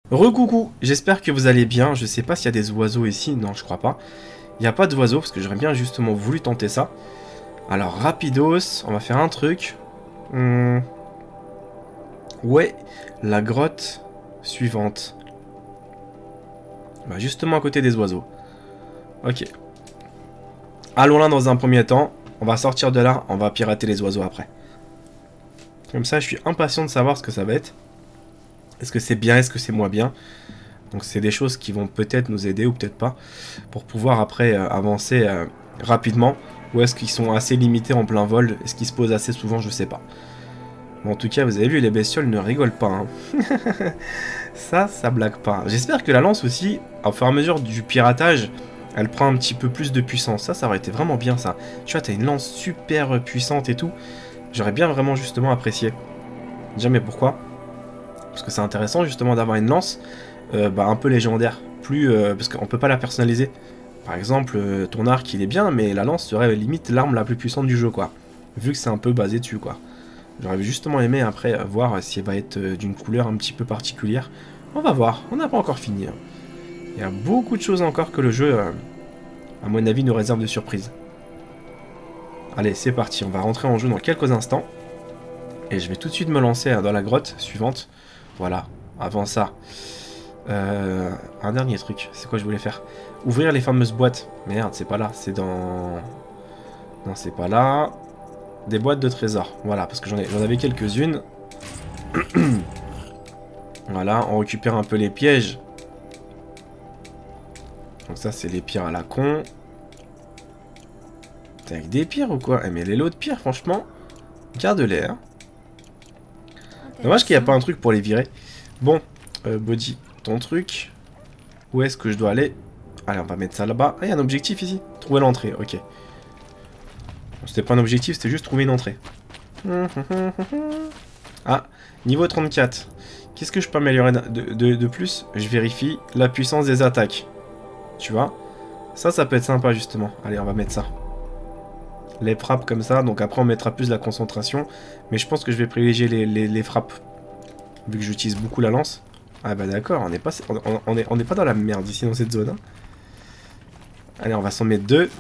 Recoucou, j'espère que vous allez bien. Je sais pas s'il y a des oiseaux ici. Non, je crois pas. Il n'y a pas d'oiseaux parce que j'aurais bien justement voulu tenter ça. Alors, rapidos, on va faire un truc. Ouais, la grotte suivante. Bah, justement à côté des oiseaux. Ok. Allons là dans un premier temps. On va sortir de là, on va pirater les oiseaux après. Comme ça, je suis impatient de savoir ce que ça va être. Est-ce que c'est bien, est-ce que c'est moins bien? Donc c'est des choses qui vont peut-être nous aider ou peut-être pas. Pour pouvoir après avancer rapidement. Ou est-ce qu'ils sont assez limités en plein vol? Est-ce qu'ils se posent assez souvent? Je sais pas. Bon, en tout cas, vous avez vu, les bestioles ne rigolent pas. Hein. ça blague pas. J'espère que la lance aussi, au fur et à mesure du piratage, elle prend un petit peu plus de puissance. Ça aurait été vraiment bien ça. Tu vois, t'as une lance super puissante et tout. J'aurais bien vraiment justement apprécié. Jamais pourquoi. Parce que c'est intéressant justement d'avoir une lance un peu légendaire. Parce qu'on peut pas la personnaliser. Par exemple, ton arc il est bien, mais la lance serait limite l'arme la plus puissante du jeu, quoi. Vu que c'est un peu basé dessus, quoi. J'aurais justement aimé après voir si elle va être d'une couleur un petit peu particulière. On va voir, on n'a pas encore fini. Hein. Il y a beaucoup de choses encore que le jeu, à mon avis, nous réserve de surprises. Allez, c'est parti, on va rentrer en jeu dans quelques instants. Et je vais tout de suite me lancer dans la grotte suivante. Voilà, avant ça, un dernier truc, c'est quoi je voulais faire? Ouvrir les fameuses boîtes. Merde, c'est pas là, c'est dans... Non, c'est pas là. Des boîtes de trésors, voilà, parce que j'en avais quelques-unes. Voilà, on récupère un peu les pièges. Donc ça, c'est les pierres à la con. T'es avec des pierres ou quoi? Mais les lots de pierres, franchement, garde-les, hein. Dommage qu'il n'y a pas un truc pour les virer. Bon, Body, ton truc. Où est-ce que je dois aller? Allez, on va mettre ça là-bas. Ah, il y a un objectif ici. Trouver l'entrée, ok. C'était pas un objectif, c'était juste trouver une entrée. Ah, niveau 34. Qu'est-ce que je peux améliorer de plus? Je vérifie la puissance des attaques. Tu vois? Ça peut être sympa, justement. Allez, on va mettre ça. Les frappes comme ça, donc après on mettra plus la concentration. Mais je pense que je vais privilégier les frappes. Vu que j'utilise beaucoup la lance. Ah bah d'accord, on n'est pas dans la merde ici dans cette zone. Hein. Allez, on va s'en mettre deux.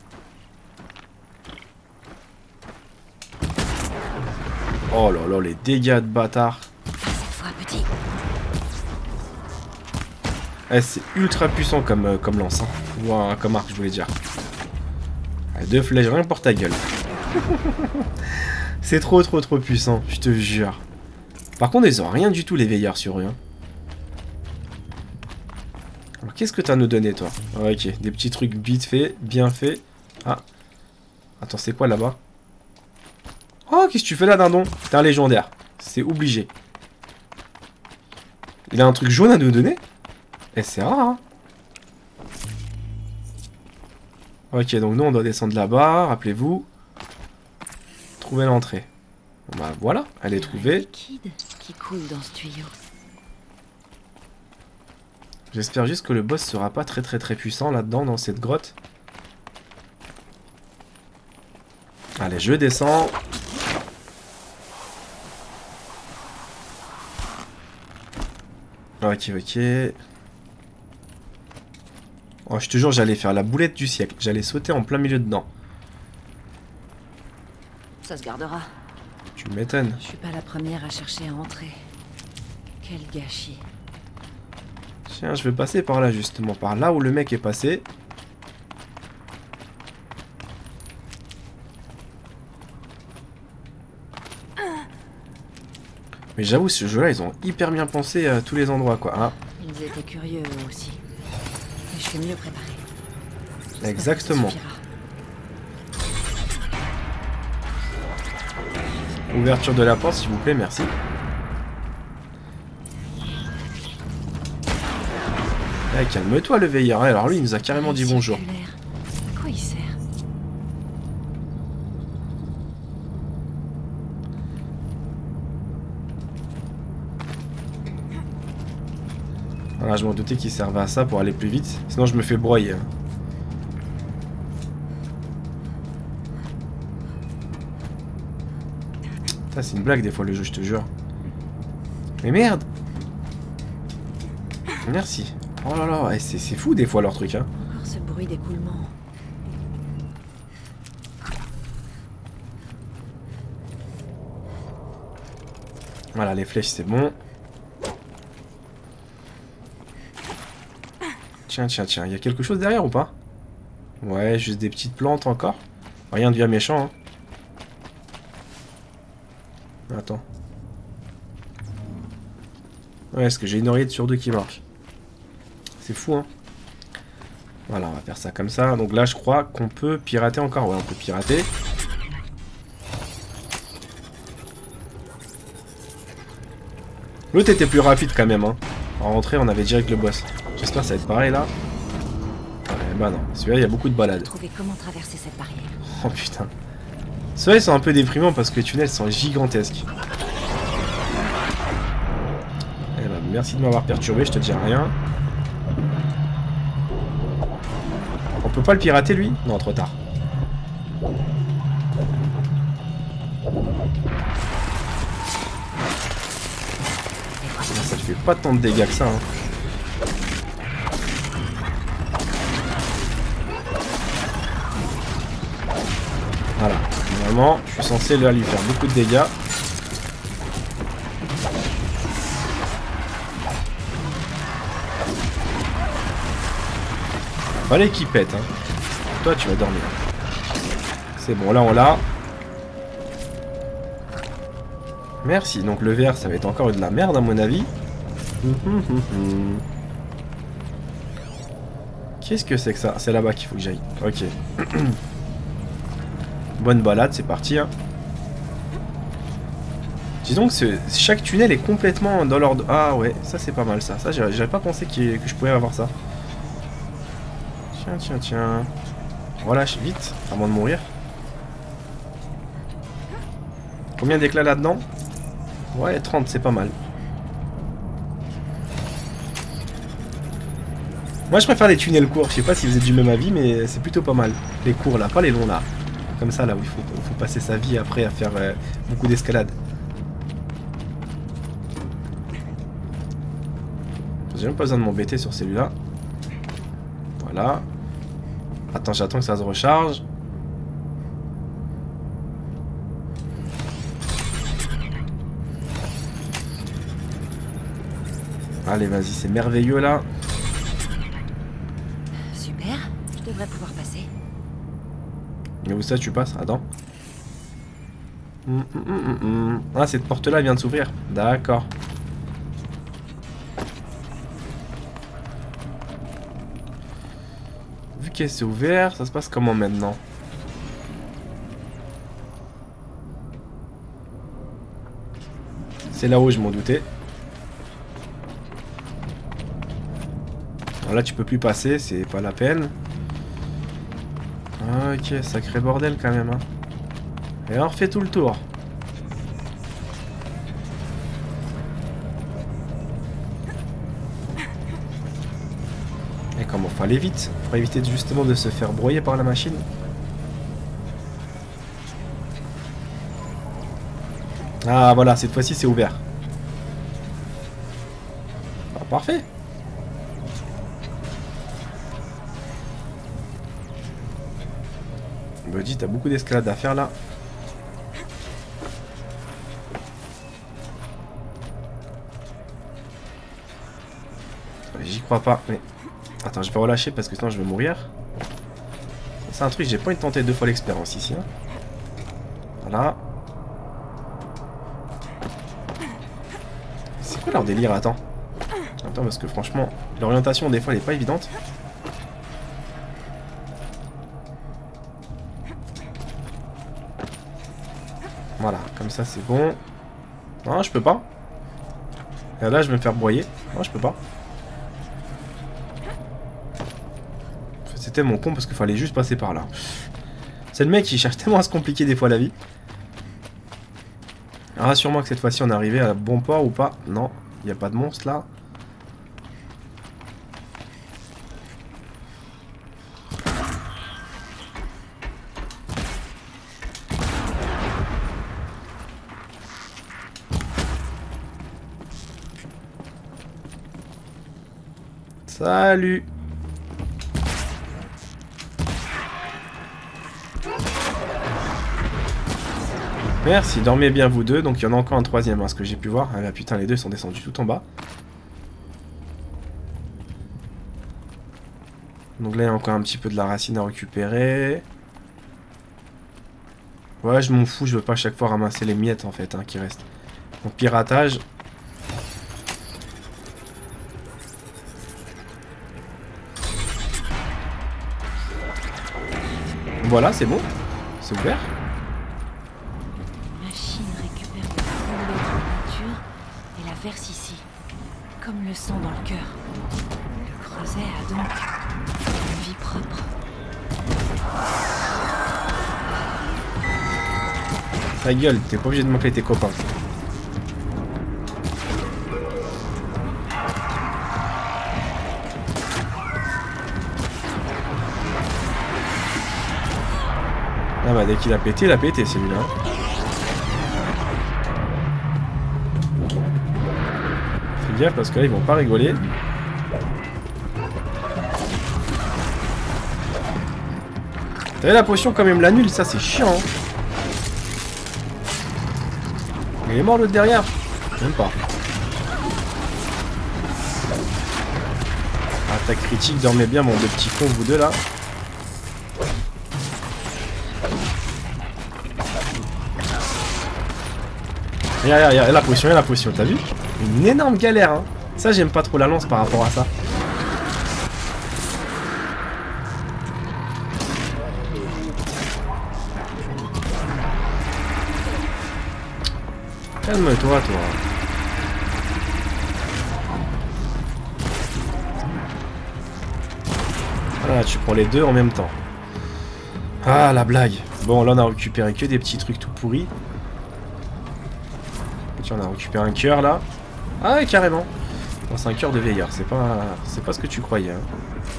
Oh là là, les dégâts de bâtard. Eh, c'est ultra puissant comme lance. Hein. Ou comme arc, je voulais dire. Allez, deux flèches, rien pour ta gueule. C'est trop puissant, je te jure. Par contre, ils ont rien du tout, les veilleurs sur eux. Hein. Alors, qu'est-ce que t'as à nous donner, toi? Ok, des petits trucs vite fait, bien fait. Ah. Attends, c'est quoi là-bas? Oh, qu'est-ce que tu fais là, dindon? T'es un légendaire. C'est obligé. Il a un truc jaune à nous donner? Eh, c'est rare, hein. Ok, donc nous, on doit descendre là-bas, rappelez-vous. Trouver l'entrée. Bon, bah voilà, elle est trouvée. Qui coule dans ce tuyau. J'espère juste que le boss sera pas très puissant là-dedans, dans cette grotte. Allez, je descends. Ok. Oh, je te jure, j'allais faire la boulette du siècle. J'allais sauter en plein milieu dedans. Ça se gardera. Tu m'étonnes. Je suis pas la première à chercher à entrer. Quel gâchis. Tiens, je vais passer par là, justement. Par là où le mec est passé. Mais j'avoue, ce jeu-là, ils ont hyper bien pensé à tous les endroits, quoi. Ah. Ils étaient curieux, eux aussi. Et je suis mieux préparé. Exactement. Ouverture de la porte, s'il vous plaît, merci. Eh, calme-toi, le veilleur. Alors lui, il nous a carrément dit bonjour. À quoi il sert? Voilà, je m'en doutais qu'il servait à ça pour aller plus vite. Sinon, je me fais broyer. Ça, c'est une blague des fois, le jeu, je te jure. Mais merde! Merci. Oh là là, ouais, c'est fou des fois leur truc, hein. Encore ce bruit d'écoulement. Voilà, les flèches, c'est bon. Tiens, tiens, tiens. Il y a quelque chose derrière ou pas? Ouais, juste des petites plantes encore. Rien de bien méchant, hein. Attends. Ouais, est-ce que j'ai une oreillette sur deux qui marche? C'est fou, hein. Voilà, on va faire ça comme ça. Donc là, je crois qu'on peut pirater encore. Ouais, on peut pirater. L'autre était plus rapide quand même, hein. En rentrée, on avait direct le boss. J'espère que ça va être pareil là. Ouais, bah non. Celui-là, il y a beaucoup de balades. Trouver comment traverser cette barrière. Oh putain. Ceux-là, ils sont un peu déprimants parce que les tunnels sont gigantesques. Eh ben, merci de m'avoir perturbé, je te dis rien. On peut pas le pirater, lui? Non, trop tard. Ça ne fait pas tant de dégâts que ça, hein. Voilà. Normalement, je suis censé là lui faire beaucoup de dégâts. Fallait qu'il pète, hein. Toi, tu vas dormir. C'est bon, là, on l'a. Merci. Donc, le vert, ça va être encore de la merde, à mon avis. Qu'est-ce que c'est que ça? C'est là-bas qu'il faut que j'aille. Ok. Bonne balade, c'est parti, hein. Dis donc, chaque tunnel est complètement dans l'ordre... Ah ouais, ça c'est pas mal ça. Ça, j'avais pas pensé que je pouvais avoir ça. Tiens, tiens, tiens. Relâche vite, avant de mourir. Combien d'éclats là-dedans? Ouais, 30, c'est pas mal. Moi, je préfère les tunnels courts. Je sais pas si vous êtes du même avis, mais c'est plutôt pas mal. Les courts là, pas les longs là. Comme ça, là où il faut passer sa vie après à faire beaucoup d'escalade. J'ai même pas besoin de m'embêter sur celui-là. Voilà. Attends, j'attends que ça se recharge. Allez, vas-y, c'est merveilleux là. Super, je devrais pouvoir passer. Mais où ça tu passes? Attends. Ah, cette porte-là vient de s'ouvrir. D'accord. Vu qu'elle s'est ouverte, ça se passe comment maintenant? C'est là où je m'en doutais. Alors là, tu peux plus passer, c'est pas la peine. Ok, sacré bordel quand même, hein. Et on refait tout le tour. Et comment faut aller vite pour éviter justement de se faire broyer par la machine. Ah voilà, cette fois-ci c'est ouvert. Ah, parfait. Buddy, t'as beaucoup d'escalade à faire là. J'y crois pas, mais... Attends, je vais relâcher parce que sinon je vais mourir. C'est un truc, j'ai pas envie de tenter 2 fois l'expérience ici. Hein. Voilà. C'est quoi leur délire? Attends. Attends, parce que franchement, l'orientation des fois elle est pas évidente. Voilà, comme ça c'est bon. Non, je peux pas. Et là, je vais me faire broyer. Non, je peux pas. C'était mon con parce qu'il fallait juste passer par là. C'est le mec qui cherche tellement à se compliquer des fois la vie. Rassure-moi que cette fois-ci on est arrivé à bon port ou pas. Non, il n'y a pas de monstre là. Salut. Merci, dormez bien vous deux. Donc il y en a encore un troisième, hein, ce que j'ai pu voir. Ah bah putain, les deux sont descendus tout en bas. Donc là, il y a encore un petit peu de la racine à récupérer. Ouais, je m'en fous, je veux pas à chaque fois ramasser les miettes en fait, hein, qui restent. Donc piratage. Voilà, c'est bon. C'est ouvert. La machine récupère le fond de la nature et la verse ici. Comme le sang dans le cœur. Le creuset a donc une vie propre. Ta gueule, t'es pas obligé de manquer tes copains. Ah bah dès qu'il a pété, il a pété celui-là. Fais gaffe parce que là ils vont pas rigoler. T'as vu la potion quand même l'annule, ça c'est chiant. Hein. Il est mort l'autre derrière. Même pas. Attaque critique, dormez bien mon deux petits cons vous deux là. Y'a la potion, t'as vu? Une énorme galère, hein. Ça, j'aime pas trop la lance par rapport à ça. Calme-toi, toi. Voilà, tu prends les deux en même temps. Ah, la blague. Bon, là, on a récupéré que des petits trucs tout pourris. On a récupéré un cœur là. Ah ouais, carrément. Bon, c'est un cœur de veilleur, c'est pas ce que tu croyais. Hein.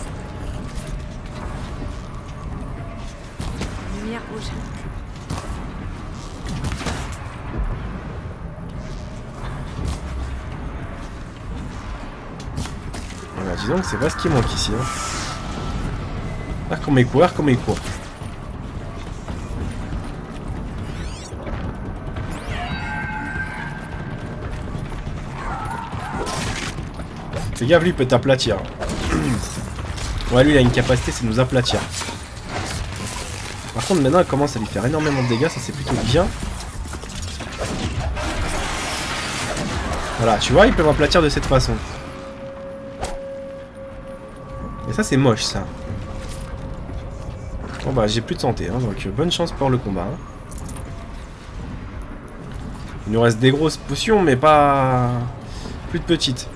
Lumière rouge. Voilà, dis donc, c'est pas ce qui manque ici. Hein. Ah, comme il court, comme il court. Fais gaffe, lui il peut t'aplatir. Ouais, lui il a une capacité, c'est de nous aplatir. Par contre, maintenant, elle commence à lui faire énormément de dégâts, ça c'est plutôt bien. Voilà, tu vois, ils peuvent aplatir de cette façon. Et ça, c'est moche, ça. Bon bah, j'ai plus de santé, hein, donc bonne chance pour le combat. Hein. Il nous reste des grosses potions, mais pas... plus de petites.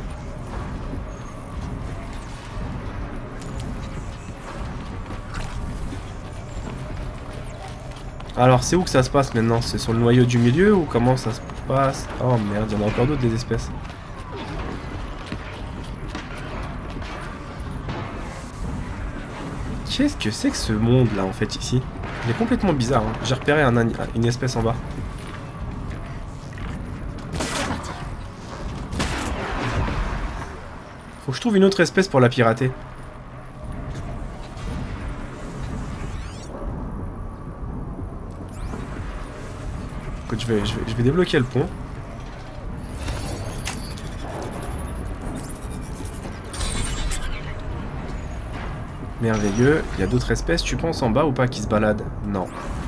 Alors, c'est où que ça se passe maintenant? C'est sur le noyau du milieu ou comment ça se passe? Oh merde, il y en a encore d'autres des espèces. Qu'est-ce que c'est que ce monde là en fait ici? Il est complètement bizarre. Hein. J'ai repéré une espèce en bas. Faut que je trouve une autre espèce pour la pirater. Écoute, je vais débloquer le pont. Merveilleux. Il y a d'autres espèces, tu penses, en bas ou pas, qui se baladent? Non.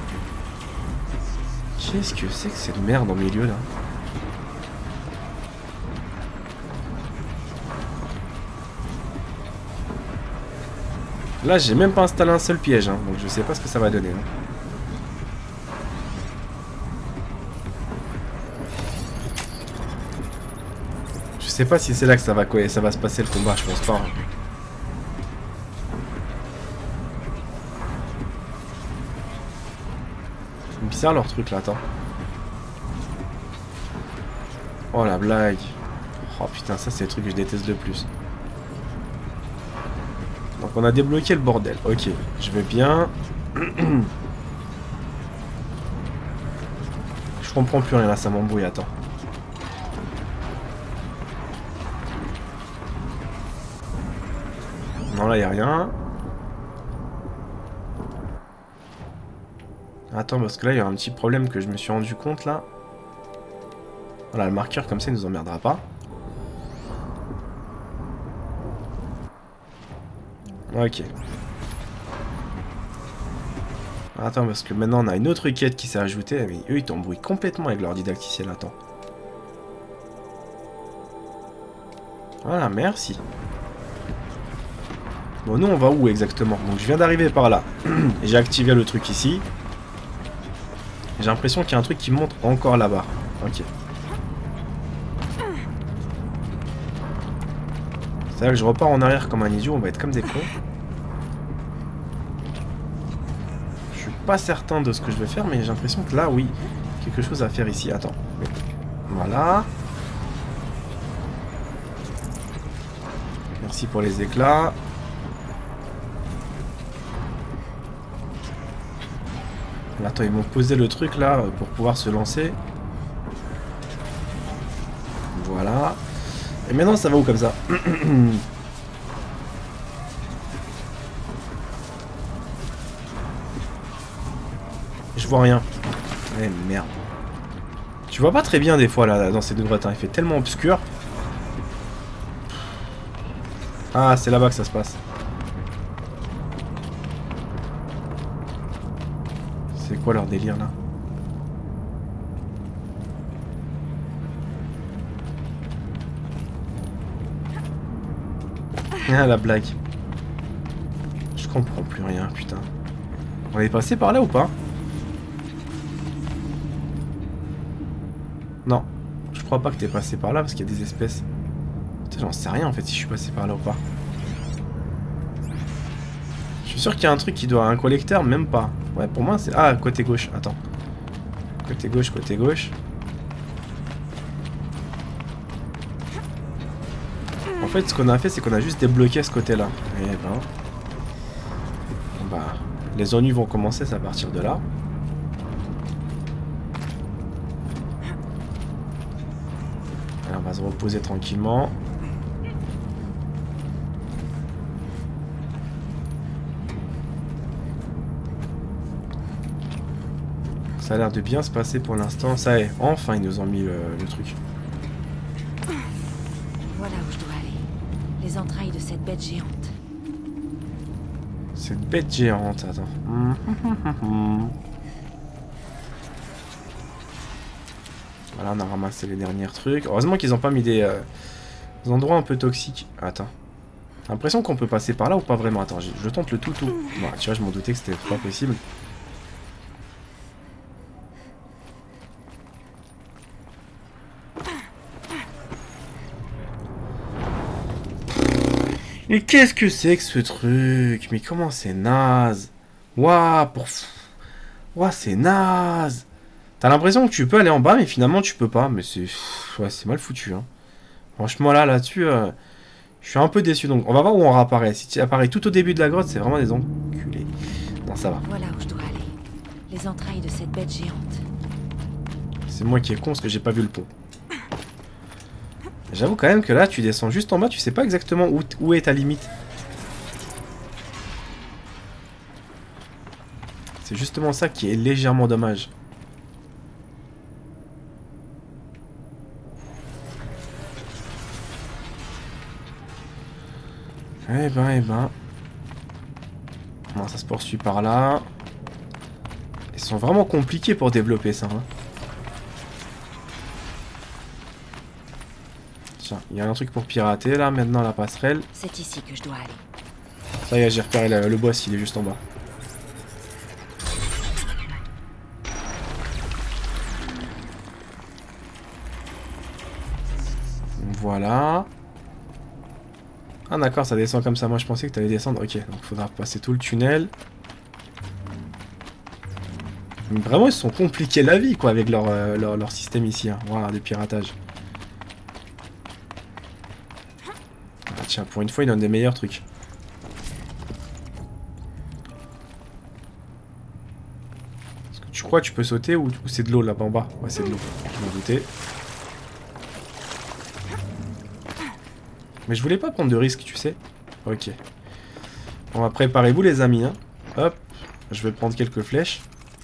Qu'est-ce que c'est que cette merde en milieu, là? Là, j'ai même pas installé un seul piège, hein, donc je sais pas ce que ça va donner. Hein. Je sais pas si c'est là que ça va se passer le combat, je pense pas. Hein. Bizarre leur truc là, attends. Oh la blague. Oh putain, ça c'est le truc que je déteste le plus. Donc on a débloqué le bordel. Ok, je vais bien. Je comprends plus rien là, ça m'embrouille, attends. Non, là, il n'y a rien. Attends, parce que là, il y a un petit problème que je me suis rendu compte, là. Voilà, le marqueur, comme ça, il nous emmerdera pas. Ok. Attends, parce que maintenant, on a une autre quête qui s'est ajoutée. Mais eux, ils t'embrouillent complètement avec leur didacticiel. Attends. Voilà, merci. Bon, nous, on va où exactement? Donc, je viens d'arriver par là. J'ai activé le truc ici. J'ai l'impression qu'il y a un truc qui monte encore là-bas. Ok. C'est là que je repars en arrière comme un idiot. On va être comme des cons. Je suis pas certain de ce que je vais faire, mais j'ai l'impression que là, oui. Quelque chose à faire ici. Attends. Voilà. Merci pour les éclats. Attends, ils m'ont posé le truc là pour pouvoir se lancer. Voilà. Et maintenant, ça va où comme ça? Je vois rien. Eh merde. Tu vois pas très bien des fois là dans ces deux grottes, hein. Il fait tellement obscur. Ah, c'est là-bas que ça se passe. C'est quoi leur délire là? Ah, la blague. Je comprends plus rien, putain. On est passé par là ou pas? Non. Je crois pas que t'es passé par là parce qu'il y a des espèces. Putain, j'en sais rien en fait si je suis passé par là ou pas. Je suis sûr qu'il y a un truc qui doit... Un collecteur, même pas. Ouais, pour moi c'est... Ah, côté gauche, attends. Côté gauche, côté gauche. En fait, ce qu'on a fait, c'est qu'on a juste débloqué ce côté-là. Et ben... Bah... Les ennuis vont commencer, c'est à partir de là. Allez, on va se reposer tranquillement. Ça a l'air de bien se passer pour l'instant. Ça y est, enfin ils nous ont mis le truc. Voilà où je dois aller. Les entrailles de cette bête géante. Cette bête géante, attends. Voilà, on a ramassé les derniers trucs. Heureusement qu'ils n'ont pas mis des endroits un peu toxiques. Attends. T'as l'impression qu'on peut passer par là ou pas vraiment? Attends, je tente le tout. Bon, tu vois, je m'en doutais que c'était pas possible. Mais qu'est-ce que c'est que ce truc? Mais comment c'est naze? Waouh, Ouah, c'est naze. T'as l'impression que tu peux aller en bas, mais finalement tu peux pas. Mais c'est... Ouais, c'est mal foutu, hein. Franchement, là-dessus, je suis un peu déçu. Donc, on va voir où on réapparaît. Si tu apparais tout au début de la grotte, c'est vraiment des enculés. Non, ça va. Voilà où je dois aller. Les entrailles de cette bête géante. C'est moi qui est con parce que j'ai pas vu le pont. J'avoue quand même que là, tu descends juste en bas, tu sais pas exactement où est ta limite. C'est justement ça qui est légèrement dommage. Eh ben. Bon, ça se poursuit par là. Ils sont vraiment compliqués pour développer ça, hein. Tiens, il y a un truc pour pirater là, maintenant la passerelle. C'est ici que je dois aller. Ça y est, j'ai repéré le boss, il est juste en bas. Voilà. Ah d'accord, ça descend comme ça. Moi je pensais que tu allais descendre. Ok, donc il faudra passer tout le tunnel. Mais vraiment, ils se sont compliqués la vie quoi avec leur système ici. Hein. Voilà, de piratage. Ah, tiens, pour une fois, ils donnent des meilleurs trucs. Est-ce que tu crois que tu peux sauter ou c'est de l'eau là-bas en bas? Ouais, c'est de l'eau. Je m'en doutais. Mais je voulais pas prendre de risque, tu sais. Ok. On va préparer-vous les amis. Hein. Hop. Je vais prendre quelques flèches.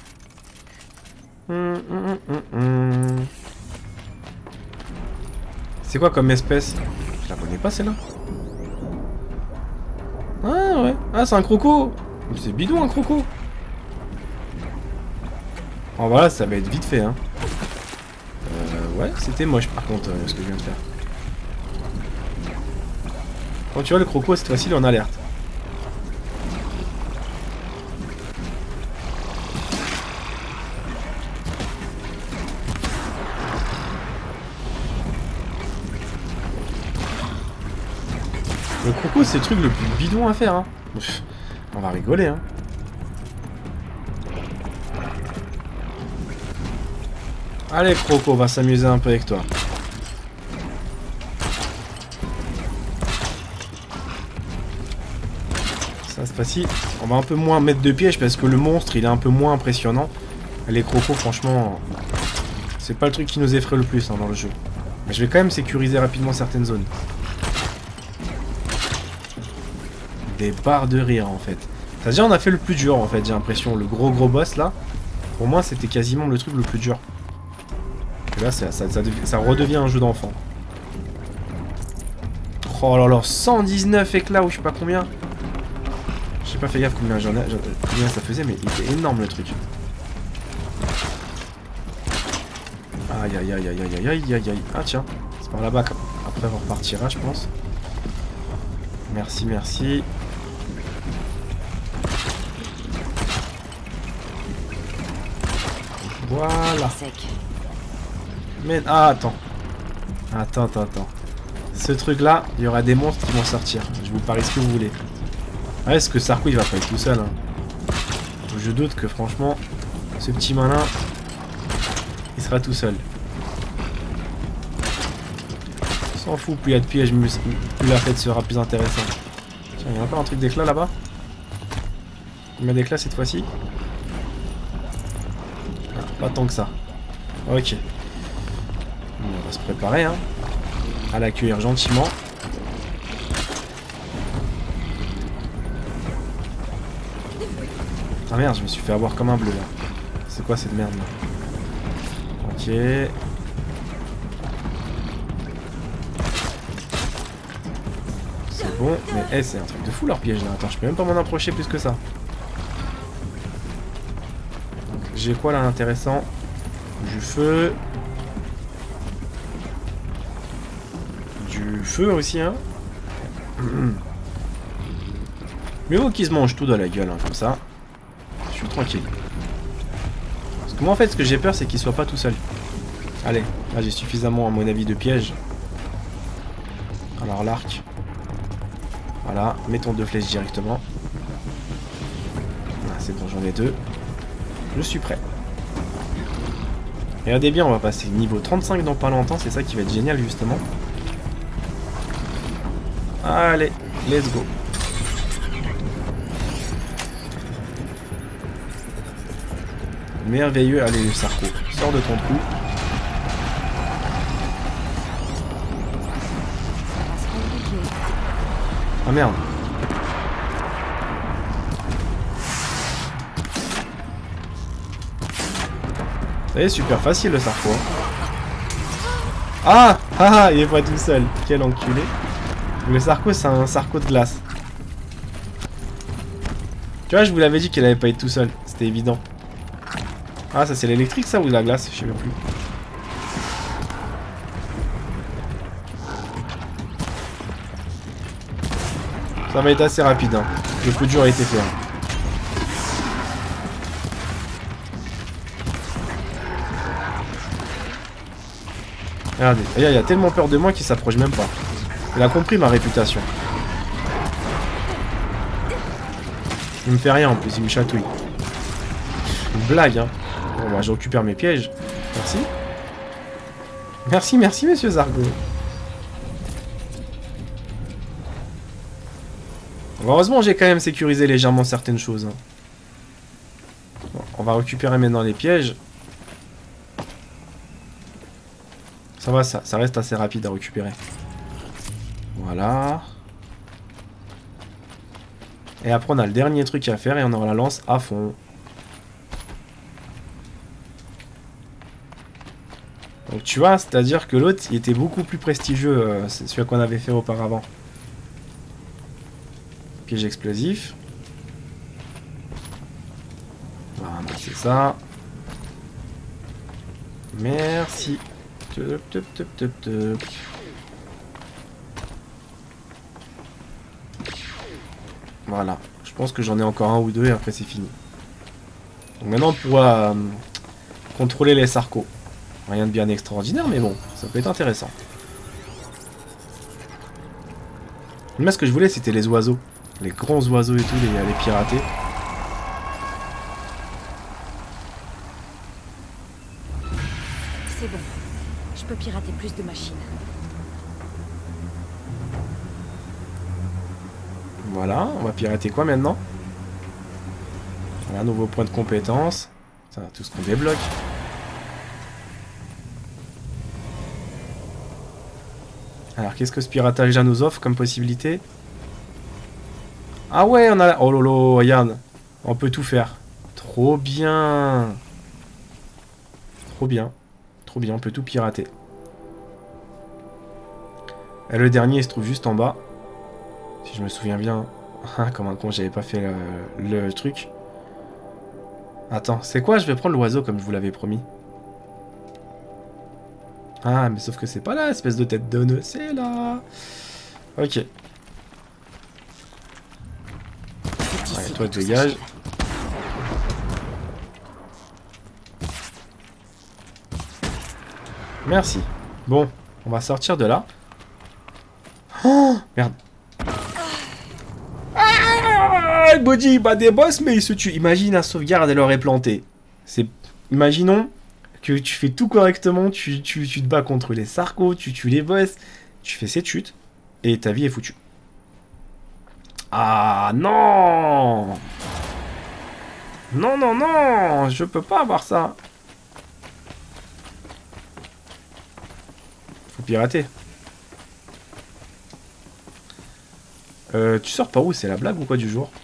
C'est quoi comme espèce? Je la connais pas celle-là. Ah ouais. Ah c'est un croco. C'est bidon un croco. Oh voilà, ça va être vite fait hein. Ouais, c'était moche par contre ce que je viens de faire. Quand tu vois le croco, cette fois-ci il est en alerte. Le croco c'est le truc le plus bidon à faire hein. Pff, on va rigoler hein. Allez croco, on va s'amuser un peu avec toi. Ça cette fois-ci, on va un peu moins mettre de pièges parce que le monstre il est un peu moins impressionnant. Les crocos franchement, c'est pas le truc qui nous effraie le plus hein, dans le jeu. Mais je vais quand même sécuriser rapidement certaines zones. Des barres de rire en fait. C'est-à-dire on a fait le plus dur en fait, j'ai l'impression. Le gros boss là, pour moi c'était quasiment le truc le plus dur. Et là ça redevient un jeu d'enfant. Oh là là, 119 éclats ou je sais pas combien. J'ai pas fait gaffe combien combien ça faisait, mais il était énorme le truc. Aïe aïe aïe aïe aïe aïe aïe aïe. Ah tiens, c'est par là-bas après on repartira je pense. Merci, merci. Voilà. Mais ah attends. Attends. Ce truc là, il y aura des monstres qui vont sortir. Je vous parie ce que vous voulez. Ah, est-ce que Sarko il va pas être tout seul hein. Je doute que franchement, ce petit malin, il sera tout seul. S'en fout, plus il y a de pièges, plus la fête sera plus intéressante. Tiens, il y a encore un truc d'éclat là-bas. Combien d'éclats cette fois-ci? Ah, pas tant que ça. Ok. On va se préparer hein. À l'accueillir gentiment. Ah merde, je me suis fait avoir comme un bleu là. C'est quoi cette merde là? Ok. C'est bon, mais hey, c'est un truc de fou leur piège là. Attends, je peux même pas m'en approcher plus que ça. J'ai quoi là d'intéressant? Du feu. Du feu aussi hein. Mais bon qu'ils se mangent tout dans la gueule hein, comme ça. Je suis tranquille. Parce que moi en fait ce que j'ai peur c'est qu'il soit pas tout seul. Allez, là j'ai suffisamment à mon avis de pièges. Alors l'arc. Voilà, mettons 2 flèches directement. Ah, c'est bon, j'en ai 2. Je suis prêt. Regardez bien, on va passer niveau 35 dans pas longtemps, c'est ça qui va être génial justement. Allez, let's go. Merveilleux, allez le Sarko, sors de ton trou. Ah merde. Ça y est, super facile le Sarko. Ah, ah, il est pas tout seul. Quel enculé. Le Sarko, c'est un Sarko de glace. Tu vois, je vous l'avais dit qu'il allait pas être tout seul. C'était évident. Ah, ça c'est l'électrique ça ou la glace? Je sais même plus. Ça va être assez rapide. Hein. Le plus dur a été fait. Hein. Regardez, il a tellement peur de moi qu'il s'approche même pas. Il a compris ma réputation. Il me fait rien en plus, il me chatouille. Une blague, hein. Bon, bah, je récupère mes pièges. Merci. Merci, merci, monsieur Zargo. Heureusement, j'ai quand même sécurisé légèrement certaines choses. Hein. Bon, on va récupérer maintenant les pièges. Ça va, ça reste assez rapide à récupérer. Voilà. Et après, on a le dernier truc à faire et on aura la lance à fond. Donc tu vois, c'est-à-dire que l'autre, il était beaucoup plus prestigieux, c'est celui qu'on avait fait auparavant. Piège explosif. On va ramasser ça. Merci. Tup, tup, tup, tup, tup. Voilà. Je pense que j'en ai encore un ou deux et après c'est fini. Donc maintenant on pourra contrôler les sarcos. Rien de bien extraordinaire, mais bon, ça peut être intéressant. Moi, ce que je voulais, c'était les oiseaux. Les grands oiseaux et tout, les pirater. C'est bon. Je peux pirater plus de machines. Voilà, on va pirater quoi maintenant? Voilà, nouveau point de compétence. Ça, tout ce qu'on débloque. Alors, qu'est-ce que ce piratage-là nous offre comme possibilité? Ah ouais, on a... Oh lolo, regarde. On peut tout faire. Trop bien. Trop bien. Trop bien, on peut tout pirater. Et le dernier, il se trouve juste en bas. Si je me souviens bien. Ah, comme un con, j'avais pas fait le truc. Attends, c'est quoi? Je vais prendre l'oiseau comme je vous l'avais promis. Ah, mais sauf que c'est pas là, espèce de tête de nœud, c'est là. Ok. Allez, toi, dégage. Merci. Bon, on va sortir de là. Oh, merde. Ah, Body bat des boss, mais il se tue. Imagine la sauvegarde, elle aurait planté. Imaginons que tu fais tout correctement, tu te bats contre les sarcos, tu tues les boss, tu fais cette chute, et ta vie est foutue. Ah non! Non, non, non! Je peux pas avoir ça. Faut pirater. Tu sors par où? C'est la blague ou quoi du jour?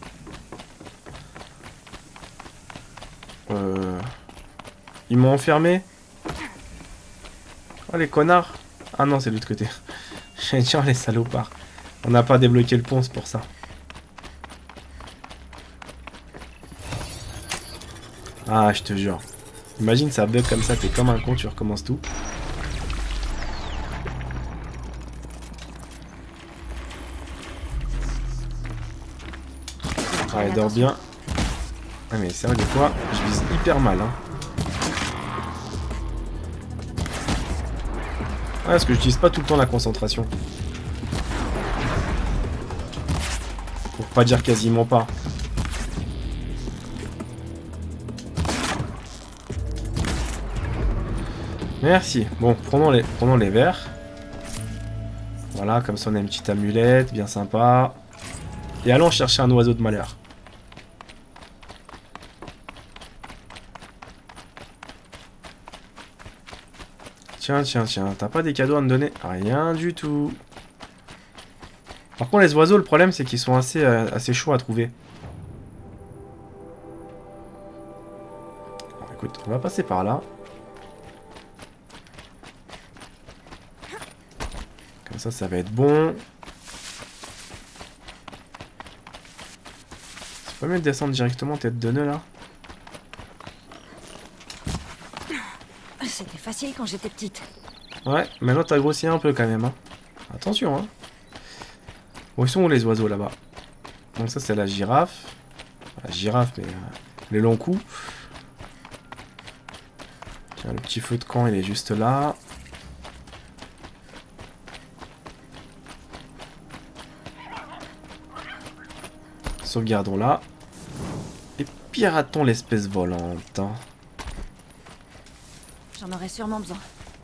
Ils m'ont enfermé. Oh les connards. Ah non, c'est de l'autre côté. J'allais dire les salopards. On n'a pas débloqué le pont, c'est pour ça. Ah, je te jure. Imagine ça bug comme ça, t'es comme un con, tu recommences tout. Ah, il dort bien. Ah mais sérieux, des fois, je vise hyper mal, hein. Ouais, parce que j'utilise pas tout le temps la concentration. Pour pas dire quasiment pas. Merci. Bon, prenons les verres. Voilà, comme ça on a une petite amulette, bien sympa. Et allons chercher un oiseau de malheur. Tiens, tiens, tiens, t'as pas des cadeaux à me donner? Rien du tout. Par contre, les oiseaux, le problème, c'est qu'ils sont assez chauds à trouver. Alors, écoute, on va passer par là. Comme ça va être bon. C'est pas mieux de descendre directement tête de nœud, là? C'était facile quand j'étais petite. Ouais, maintenant t'as grossi un peu quand même, hein. Attention, hein. Où sont les oiseaux là-bas? Donc ça c'est la girafe. La girafe, mais les longs coups. Tiens, le petit feu de camp il est juste là. Sauvegardons là. Et piratons l'espèce volante. Hein. J'en aurais sûrement besoin.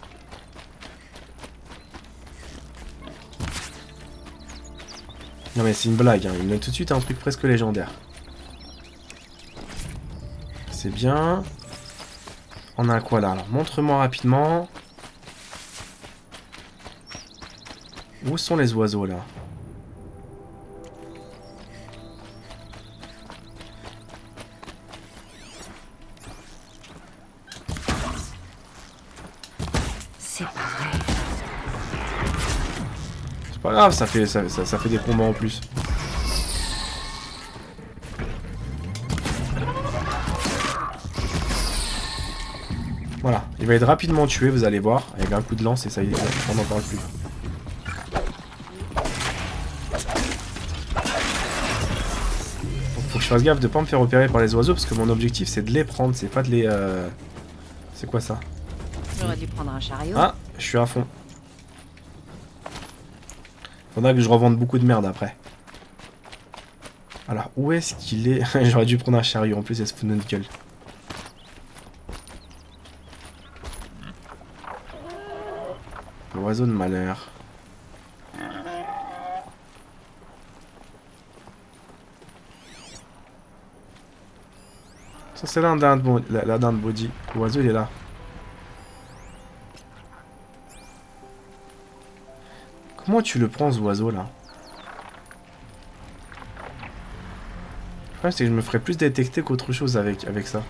Non mais c'est une blague, hein. Il me donne tout de suite un truc presque légendaire. C'est bien. On a quoi là? Alors montre-moi rapidement. Où sont les oiseaux là? C'est pas grave, ça fait des combats en plus. Voilà, il va être rapidement tué, vous allez voir, avec un coup de lance et ça y est, on n'en parle plus. Donc, faut que je fasse gaffe de pas me faire repérer par les oiseaux parce que mon objectif c'est de les prendre, c'est pas de les... C'est quoi ça? J'aurais dû prendre un chariot. Ah, je suis à fond. Faudra que je revende beaucoup de merde après. Alors, où est-ce qu'il est, J'aurais dû prendre un chariot, en plus il y a ce fou de notre gueule. L'oiseau de malheur. Ça c'est la dinde body. L'oiseau il est là. Comment tu le prends ce oiseau là? Le problème c'est que je me ferais plus détecter qu'autre chose avec ça.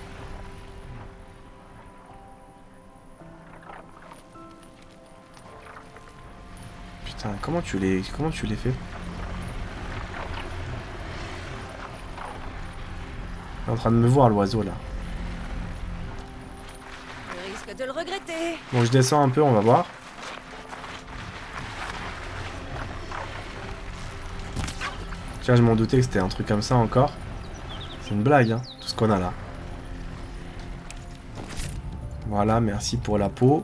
Putain, comment tu les fais? Il est en train de me voir l'oiseau là. Je risque de le regretter. Bon, je descends un peu, on va voir. Tiens, je m'en doutais que c'était un truc comme ça encore. C'est une blague, hein, tout ce qu'on a là. Voilà, merci pour la peau.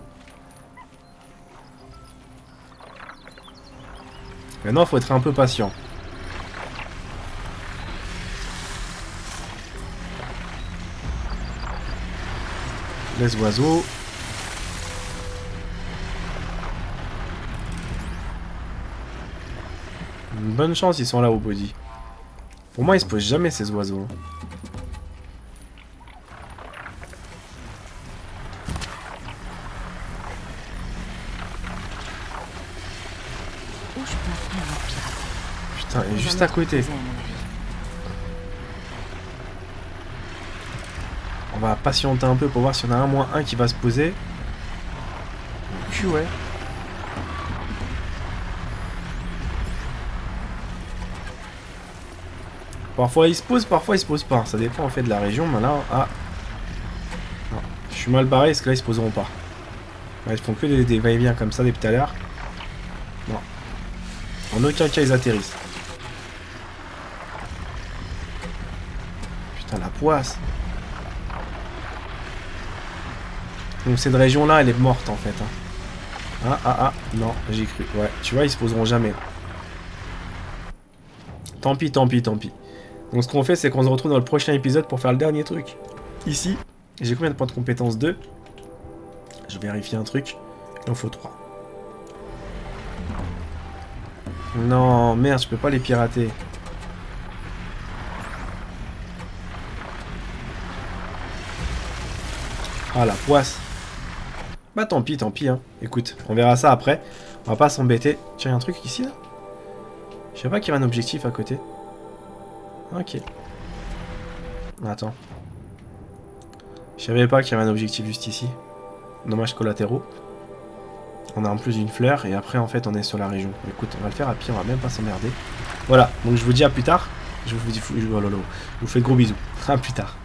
Maintenant, il faut être un peu patient. Les oiseaux. Une bonne chance, ils sont là au body. Pour moi, ils se posent jamais ces oiseaux. Où je peux apprendre à pirater? Putain, il est juste à côté. On va patienter un peu pour voir s'il y en a un moins un qui va se poser. Ouais. Parfois il se pose, parfois il se pose pas. Ça dépend en fait de la région. Mais là, ah. Non, je suis mal barré parce que là ils se poseront pas. Ouais, ils font que des va-et-vient comme ça depuis tout à l'heure. Non. En aucun cas ils atterrissent. Putain la poisse. Donc cette région là elle est morte en fait. Hein. Ah, non, j'ai cru. Ouais, tu vois, ils se poseront jamais. Tant pis. Donc ce qu'on fait, c'est qu'on se retrouve dans le prochain épisode pour faire le dernier truc. Ici, j'ai combien de points de compétence? 2. Je vais vérifier un truc. Il en faut 3. Non, merde, je peux pas les pirater. Ah, la poisse. Bah tant pis, hein. Écoute, on verra ça après. On va pas s'embêter. Tiens, il y a un truc ici, là. Je sais pas qu'il y avait un objectif à côté. Ok. Attends. Je savais pas qu'il y avait un objectif juste ici. Dommages collatéraux. On a en plus une fleur et après en fait on est sur la région. Écoute, on va le faire à pied, on va même pas s'emmerder. Voilà, donc je vous dis à plus tard. Je vous fais de gros bisous. À plus tard.